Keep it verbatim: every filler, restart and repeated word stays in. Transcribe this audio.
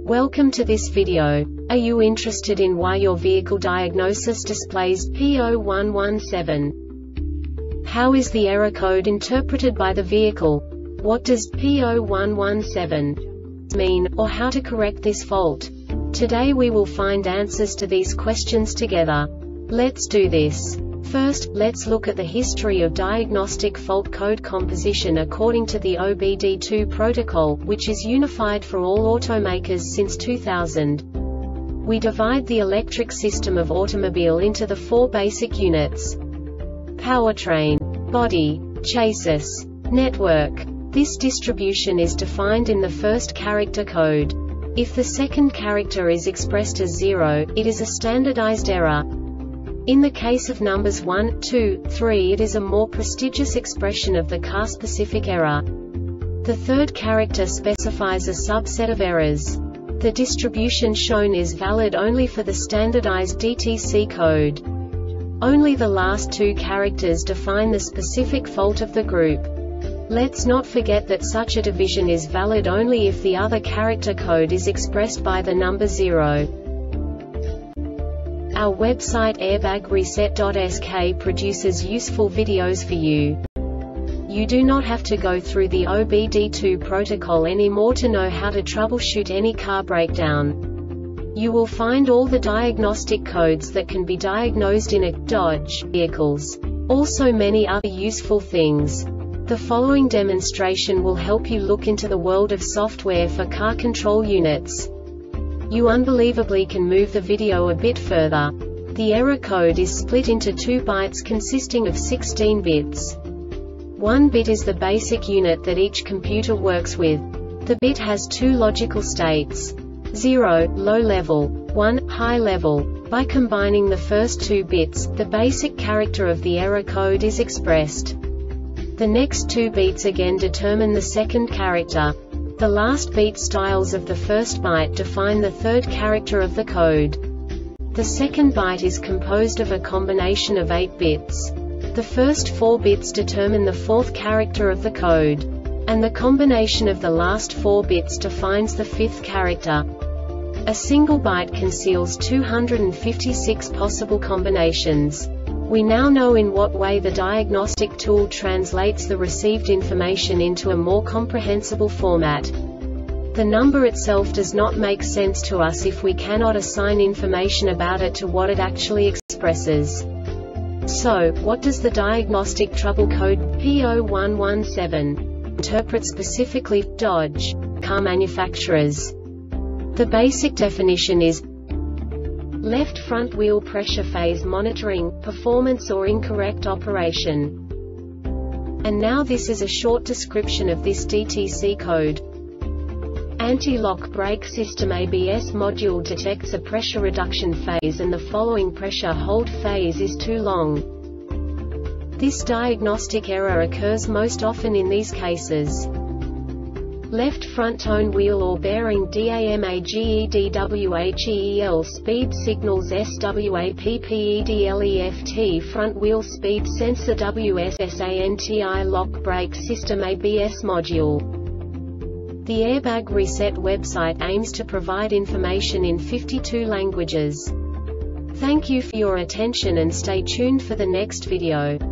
Welcome to this video. Are you interested in why your vehicle diagnosis displays P zero one one seven? How is the error code interpreted by the vehicle? What does P zero one one seven mean, or how to correct this fault? Today we will find answers to these questions together. Let's do this. First, let's look at the history of diagnostic fault code composition according to the O B D two protocol, which is unified for all automakers since two thousand. We divide the electric system of automobile into the four basic units: powertrain, body, chassis, network. This distribution is defined in the first character code. If the second character is expressed as zero, it is a standardized error. In the case of numbers one, two, three, it is a more prestigious expression of the car-specific error. The third character specifies a subset of errors. The distribution shown is valid only for the standardized D T C code. Only the last two characters define the specific fault of the group. Let's not forget that such a division is valid only if the other character code is expressed by the number zero. Our website airbag reset dot S K produces useful videos for you. You do not have to go through the O B D two protocol anymore to know how to troubleshoot any car breakdown. You will find all the diagnostic codes that can be diagnosed in a Dodge vehicles. Also many other useful things. The following demonstration will help you look into the world of software for car control units. You unbelievably can move the video a bit further. The error code is split into two bytes consisting of sixteen bits. One bit is the basic unit that each computer works with. The bit has two logical states: zero, low level, one, high level. By combining the first two bits, the basic character of the error code is expressed. The next two beats again determine the second character. The last beat styles of the first byte define the third character of the code. The second byte is composed of a combination of eight bits. The first four bits determine the fourth character of the code. And the combination of the last four bits defines the fifth character. A single byte conceals two hundred fifty-six possible combinations. We now know in what way the diagnostic tool translates the received information into a more comprehensible format. The number itself does not make sense to us if we cannot assign information about it to what it actually expresses. So, what does the diagnostic trouble code P zero one one seven interpret specifically for Dodge car manufacturers? The basic definition is left front wheel pressure phase monitoring, performance or incorrect operation. And now this is a short description of this D T C code. Anti-lock brake system A B S module detects a pressure reduction phase and the following pressure hold phase is too long. This diagnostic error occurs most often in these cases: left front tone wheel or bearing damagedwheel speed signals swappeedleft front wheel speed sensor W S S anti lock brake system A B S module. The Airbag Reset website aims to provide information in fifty-two languages. Thank you for your attention and stay tuned for the next video.